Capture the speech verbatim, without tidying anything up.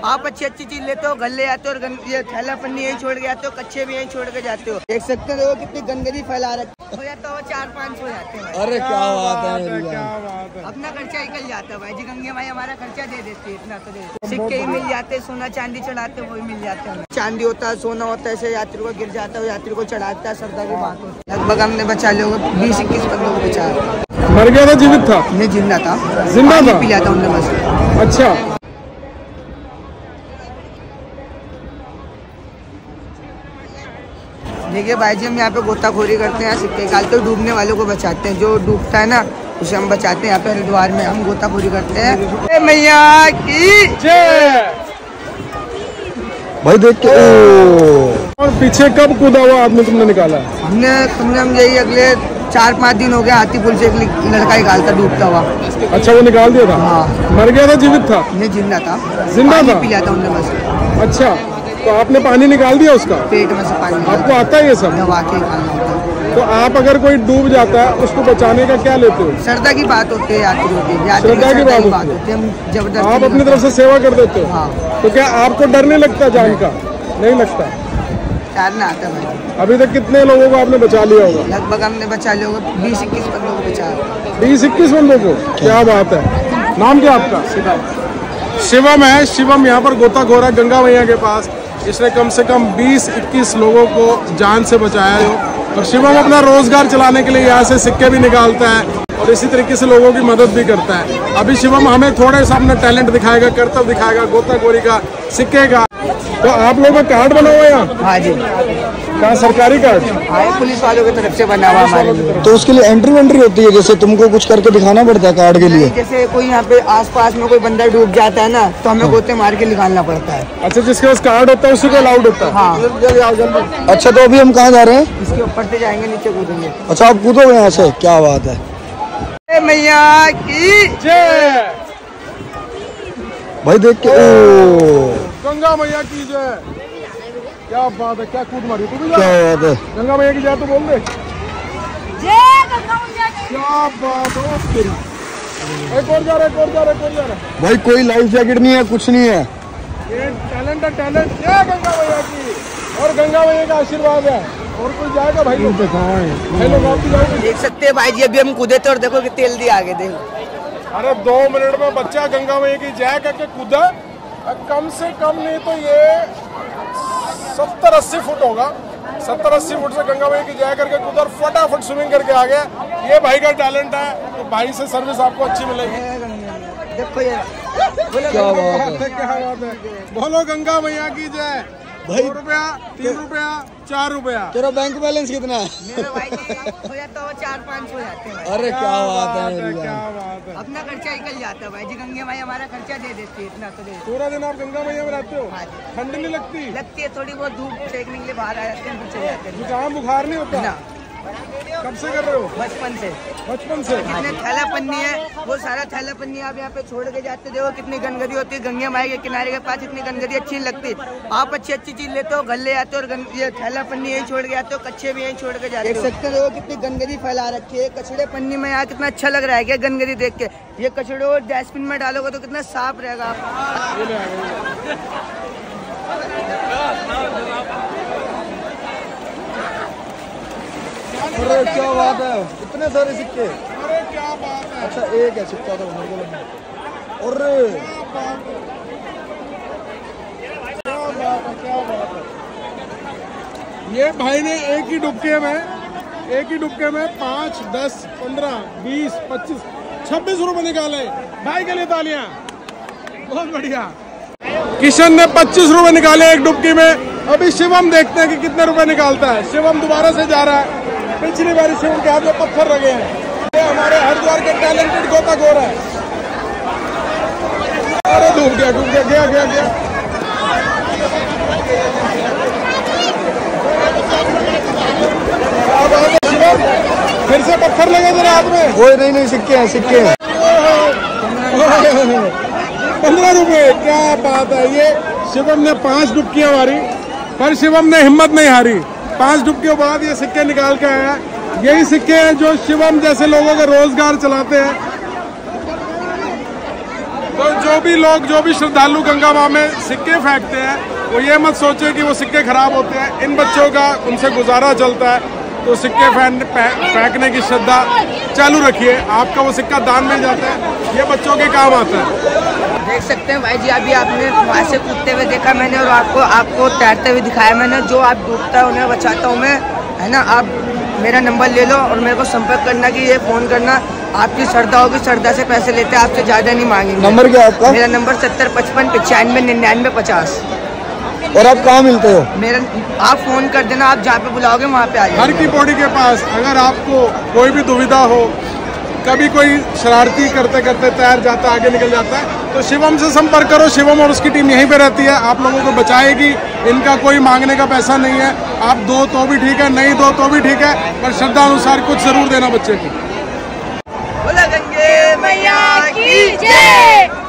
आप अच्छी अच्छी चीज लेते हो, घर ले आते हो और ये थैला पन्नी यही छोड़ के आते हो, कच्चे भी यही छोड़ के जाते हो। देख सकते हो कितनी गंदगी फैला रखी हो जाता हो, चार पाँच हो जाते हैं। अरे क्या बात है, क्या बात है। अपना खर्चा निकल जाता है भाई जी, गंगे माई हमारा खर्चा दे देती है, इतना तो दे। सिक्के ही मिल जाते, सोना चांदी चढ़ाते वो ही मिल जाते हैं। चांदी होता है, सोना होता है, ऐसे यात्री को गिर जाता है, यात्री को चढ़ाता है, श्रद्धा की बात होती है। लगभग हमने बचा लिया बीस इक्कीस बंदों को बचाया। मर गया था जीवित था? नहीं, जिंदा था। जिंदा था? पी लिया था उनने बस। अच्छा, देखिए भाई जी, हम यहाँ पे गोताखोरी करते हैं, सिक्के निकालते हैं, डूबने वालों को बचाते हैं। जो डूबता है ना उसे हम बचाते हैं। यहाँ पे हरिद्वार में हम गोताखोरी करते हैं। मैया की जय। भाई देख के। और पीछे कब कूदा हुआ आदमी तुमने निकाला? हमने तुमने हम यही अगले चार पाँच दिन हो गया, हाथी पुल से एक लड़का निकालता डूबता हुआ। अच्छा, वो निकाल दिया था? हाँ। मर गया था जीवित था? नहीं, जिंदा था। जिंदा था? पी लिया था उनने बस। अच्छा, तो आपने पानी निकाल दिया उसका? पेट में से पानी। आपको आता है ये सब? दबा के निकालना होता है। तो आप अगर कोई डूब जाता है उसको बचाने का क्या लेते हो? श्रद्धा की बात होती है, यात्रियों की श्रद्धा की बात होती है। हम जबरदस्ती आप अपनी तरफ से सेवा कर देते हो? हाँ। तो क्या आपको डर नहीं लगता जान का? नहीं लगता? तैरना आता है भाई। अभी तक कितने लोगों को आपने बचा लिया होगा? लगभग हमने बचा लिया होगा बीस इक्कीस बंदों को बचाया। बीस इक्कीस बंदों को? क्या बात है। नाम क्या आपका? शिवम। शिवम है। शिवम यहाँ पर गोताखोर है गंगा मैया के पास। इसने कम से कम बीस इक्कीस लोगों को जान से बचाया है। और शिवम अपना रोजगार चलाने के लिए यहाँ से सिक्के भी निकालता है और इसी तरीके से लोगों की मदद भी करता है। अभी शिवम हमें थोड़े सा अपना टैलेंट दिखाएगा, कर्तव्य दिखाएगा गोताखोरी का, सिक्के का। तो आप लोगों का कार्ड बना हुआ है यहाँ? हाँ जी। कहाँ? सरकारी कार्ड? हाँ, पुलिस वालों की तरफ से बना हुआ हमारे लिए। तो उसके लिए एंट्री वेंट्री होती है? जैसे तुमको कुछ करके दिखाना पड़ता है कार्ड के लिए? जैसे कोई यहाँ पे आसपास में कोई बंदा डूब जाता है ना, तो हमें गोते मार के निकालना पड़ता है। अच्छा, जिसके पास कार्ड होता है उसी को अलाउड होता है? हाँ। अच्छा, तो अभी हम कहाँ जा रहे हैं? इसके ऊपर से जाएंगे, नीचे कूदेंगे। अच्छा, आप कूदोगे यहाँ से? क्या बात है। मैया की जय। भाई देख के। ओ गंगा मैया की जय। क्या बात है, क्या कूद मारी तू भी? क्या बात है। गंगा मैया की जय तो बोल दे। जय गंगा मैया की। क्या बात है। एक और जा रहा है, एक और जा रहा है, एक और जा रहा है। भाई कोई लाइफ जैकेट नहीं है, कुछ नहीं है। ये टैलेंट है, टैलेंट। जय गंगा मैया की। और गंगा मैया का आशीर्वाद है। और कोई जाएगा भाई? लोग भाई लोग आप भी जाओगे? देख सकते हैं भाई जी, अभी हम कूदे थे और देखो कि तेल दिया आगे देखो। अरे दो मिनट में बच्चा गंगा मैया की जय करके कूदा। कम से कम नहीं तो ये सत्तर अस्सी फुट होगा। सत्तर अस्सी फुट से गंगा मैया की जय करके कूदा और फटाफट स्विमिंग करके आ गया। ये भाई का टैलेंट है। तो भाई से सर्विस आपको अच्छी मिलेगी। देखो ये क्या बात है, क्या बात है। बोलो गंगा मैया की जय। दो रुपया, तीन रुपया, चार रुपया। तेरा बैंक बैलेंस कितना है? मेरा भाई हो जाता हो चार पाँच हो जाते हैं। अरे क्या बात है, क्या बात है। अपना खर्चा निकल जाता है भाई जी, गंगे माई हमारा खर्चा दे देती है, इतना तो दे। पूरा दिन आप गंगा मैया में रहते हो? हाँ। ठंड नहीं लगती? लगती है, थोड़ी बहुत धूप सेकने के लिए बाहर आ जाते हैं, पीछे जाते हैं। जुकाम बुखार नहीं होता ना। कब से कर रहे हो? बचपन से। बचपन से? जितने थैला पन्नी है वो सारा थैला पन्नी आप यहाँ पे छोड़ के जाते। देखो कितनी गंदगी होती है, गंगे माई के किनारे के पास इतनी गंदगी अच्छी नहीं लगती। आप अच्छी अच्छी चीज लेते हो, घर ले आते हो और ये थैला पन्नी यही छोड़ के आते हो, कच्चे भी यही छोड़ के जाते हो। देख सकते हो कितनी गंदगी फैला रखी है। कचड़े पन्नी में यहाँ कितना अच्छा लग रहा है क्या गंदगी देख के। ये कचड़े और डस्टबिन में डालोगे तो कितना साफ रहेगा। अरे क्या बात है, इतने सारे सिक्के। अरे क्या बात है। अच्छा, एक है सिक्का तो मेरे को लगा। अरे क्या बात है, क्या बात है, क्या बात है। ये भाई ने एक ही डुबके में एक ही डुबके में पाँच, दस, पंद्रह, बीस, पच्चीस, छब्बीस रुपए निकाले। भाई के लिए तालियां। बहुत बढ़िया। किशन ने पच्चीस रुपए निकाले एक डुबकी में। अभी शिवम देखते हैं कि कितने रुपए निकालता है। शिवम दोबारा से जा रहा है। पिछली बार शिवम के हाथ में पत्थर लगे हैं। ये हमारे हरिद्वार के टैलेंटेड गोताखोर है। अरे डूब गया, डूब गया, गया गया गया। शिवम फिर से पत्थर लगे तेरे हाथ में? कोई नहीं, नहीं सिक्के हैं, सिक्के हैं। पंद्रह रुपए, क्या बात है। ये शिवम ने पांच डुबकियां मारी पर शिवम ने हिम्मत नहीं हारी। पांच डुबकियों बाद ये सिक्के निकाल के आया। यही सिक्के हैं जो शिवम जैसे लोगों का रोजगार चलाते हैं। तो जो भी लोग जो भी श्रद्धालु गंगा माँ में सिक्के फेंकते हैं वो ये मत सोचे कि वो सिक्के खराब होते हैं। इन बच्चों का उनसे गुजारा चलता है, तो सिक्के फेंकने की श्रद्धा चालू रखिए। आपका वो सिक्का दान में जाता है, ये बच्चों के काम आता है। देख सकते हैं भाई जी, अभी आपने वहाँ से कूदते हुए देखा मैंने, और आपको आपको तैरते हुए दिखाया मैंने। जो आप डूबता है उन्हें बचाता हूँ मैं, है ना। आप मेरा नंबर ले लो और मेरे को संपर्क करना कि ये फ़ोन करना। आपकी श्रद्धा होगी, श्रद्धा से पैसे लेते हैं, आपसे ज़्यादा नहीं मांगेंगे। नंबर क्या आपका? मेरा नंबर सत्तर पचपन पचानवे निन्यानवे पचास। और आप कहाँ मिलते हो? मेरा आप फ़ोन कर देना, आप जहाँ पे बुलाओगे वहाँ पे आ जाइए। हर की पौड़ी के पास अगर आपको कोई भी दुविधा हो, कभी कोई शरारती करते करते तैर जाता है, आगे निकल जाता है, तो शिवम से संपर्क करो। शिवम और उसकी टीम यहीं पे रहती है, आप लोगों को बचाएगी। इनका कोई मांगने का पैसा नहीं है। आप दो तो भी ठीक है, नहीं दो तो भी ठीक है, पर श्रद्धा अनुसार कुछ जरूर देना बच्चे को। बोला गंगे मैया की जय।